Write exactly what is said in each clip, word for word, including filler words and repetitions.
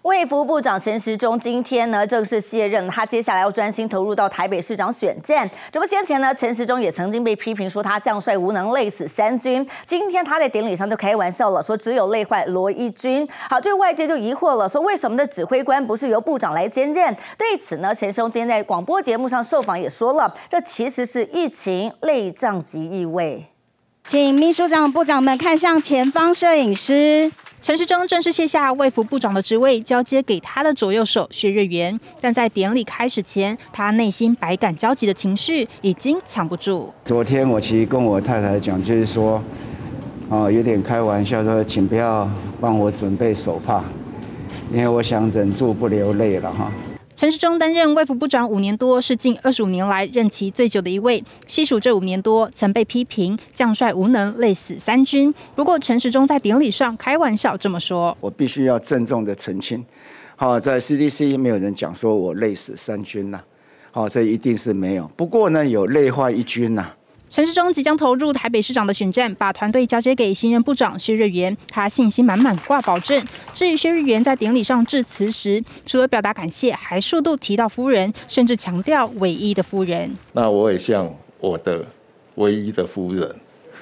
卫福部长陈时中今天呢正式卸任，他接下来要专心投入到台北市长选战。这不先前呢，陈时中也曾经被批评说他将帅无能，累死三军。今天他在典礼上就开玩笑了，说只有累坏罗一军。好，这个外界就疑惑了，说为什么的指挥官不是由部长来兼任？对此呢，陈时中今天在广播节目上受访也说了，这其实是疫情累降级意味。 请秘书长、部长们看向前方，摄影师。 陈时中正式卸下卫福部长的职位，交接给他的左右手薛瑞元。但在典礼开始前，他内心百感交集的情绪已经藏不住。 昨天我其实跟我太太讲，就是说，哦，有点开玩笑说，请不要帮我准备手帕，因为我想忍住不流泪了哈。 陈时中担任卫福部长五年多，是近二十五年来任期最久的一位。细数这五年多，曾被批评将帅无能，累死三军。不过陈时中在典礼上开玩笑这么说：“ 我必须要郑重的澄清，好，在 C D C 没有人讲说我累死三军呐，好，这一定是没有。不过呢，有累坏一军呐。” 陈时中即将投入台北市长的选战，把团队交接给新任部长薛瑞元，他信心满满挂保证。至于薛瑞元在典礼上致辞时，除了表达感谢，还数度提到夫人，甚至强调唯一的夫人。 那我也向我的唯一的夫人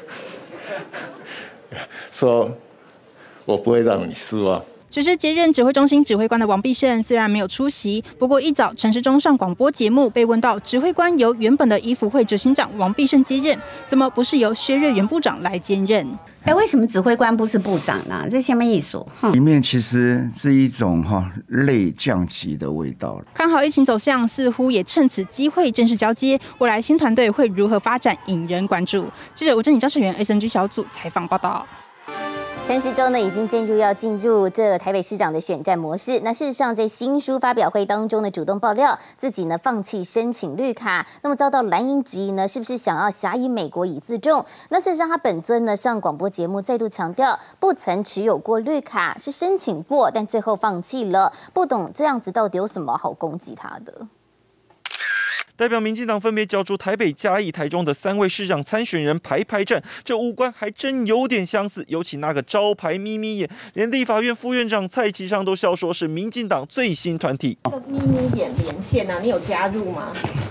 说，我不会让你失望。 只是接任指挥中心指挥官的王必胜虽然没有出席，不过一早陈时中上广播节目被问到指挥官由原本的医福会执行长王必胜接任，怎么不是由薛瑞元部长来兼任？ 哎，为什么指挥官不是部长呢？这下面一说， 里面其实是一种哈累降级的味道。 看好疫情走向，似乎也趁此机会正式交接，未来新团队会如何发展，引人关注。记者吴正颖、赵世元 S N G 小组采访报道。 陈时中呢，已经进入要进入这台北市长的选战模式。那事实上，在新书发表会当中呢，主动爆料自己呢放弃申请绿卡，那么遭到蓝营质疑呢，是不是想要挟以美国以自重？那事实上，他本尊呢上广播节目再度强调，不曾持有过绿卡，是申请过，但最后放弃了。不懂这样子到底有什么好攻击他的？ 代表民进党分别角逐台北、嘉义、台中的三位市长参选人排排站，这五官还真有点相似，尤其那个招牌眯眯眼，连立法院副院长蔡其昌都笑说是民进党最新团体。 这个眯眯眼连线啊，你有加入吗？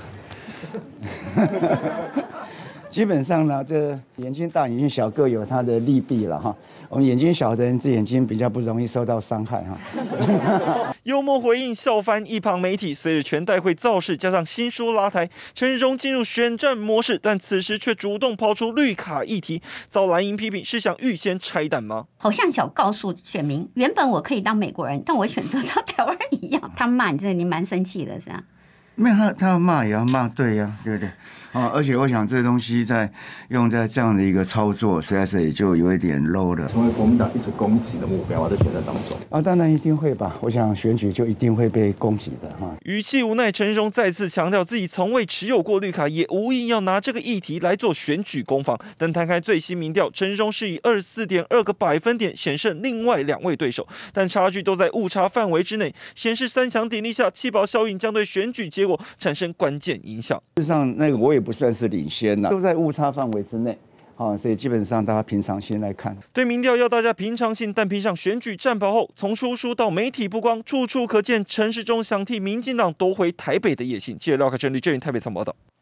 基本上呢，这眼睛大、眼睛小各有它的利弊了哈。我们眼睛小的人，这眼睛比较不容易受到伤害哈。 幽默回应笑翻一旁媒体，随着全代会造势加上新书拉抬，陈时中进入选战模式，但此时却主动抛出绿卡议题，遭蓝营批评是想预先拆弹吗？ 好像想告诉选民，原本我可以当美国人，但我选择到台湾一样。他骂你，这你蛮生气的，是吧？ 没有他，他要骂也要骂对呀、啊，对不对？啊，而且我想这东西在用在这样的一个操作，实在是也就有一点 low 了。 成为国民党一直攻击的目标啊，在选战当中啊，当然一定会吧。我想选举就一定会被攻击的哈。 语气无奈，陈时中再次强调自己从未持有过绿卡，也无意要拿这个议题来做选举攻防。但摊开最新民调，陈时中是以二十四点二个百分点险胜另外两位对手，但差距都在误差范围之内，显示三强鼎立下弃保效应将对选举结果产生关键影响。 事实上，那个我也不算是领先呐，都在误差范围之内。啊，所以基本上大家平常心来看。 对民调要大家平常心，但拼上选举战袍后，从出书到媒体曝光，处处可见陈时中想替民进党夺回台北的野心。记者廖凯珍、吕振宇台北采访报道。